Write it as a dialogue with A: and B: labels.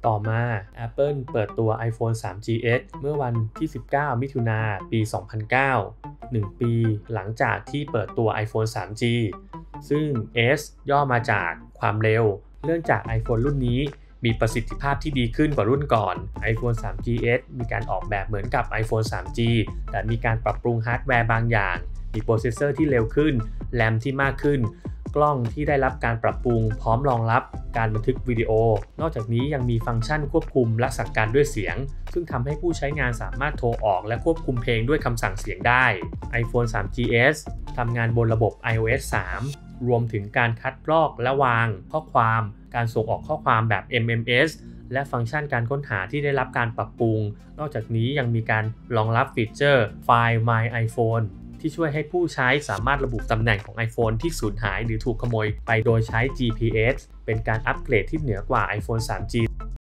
A: ต่อมา Apple เปิดตัว iPhone 3GS เมื่อวันที่ 19 มิถุนายน ปี 2009 1 ปีหลังจากที่เปิดตัว iPhone 3G ซึ่ง S ย่อมาจากความเร็วเนื่องจาก iPhone รุ่นนี้มีประสิทธิภาพที่ดีขึ้นกว่ารุ่นก่อน iPhone 3GS มีการออกแบบเหมือนกับ iPhone 3G แต่มีการปรับปรุงฮาร์ดแวร์บางอย่างมีโปรเซสเซอร์ที่เร็วขึ้นแรมที่มากขึ้นกล้องที่ได้รับการปรับปรุงพร้อมรองรับการบันทึกวิดีโอนอกจากนี้ยังมีฟังก์ชันควบคุมและสั่งการด้วยเสียงซึ่งทำให้ผู้ใช้งานสามารถโทรออกและควบคุมเพลงด้วยคำสั่งเสียงได้ iPhone 3GS ทำงานบนระบบ iOS 3 รวมถึงการคัดลอกและวางข้อความการส่งออกข้อความแบบ MMS และฟังก์ชันการค้นหาที่ได้รับการปรับปรุงนอกจากนี้ยังมีการรองรับฟีเจอร์ Find My iPhone ที่ช่วยให้ผู้ใช้สามารถระบุตำแหน่งของ iPhone ที่สูญหายหรือถูกขโมยไปโดยใช้ GPS เป็นการอัปเกรดที่เหนือกว่า iPhone 3G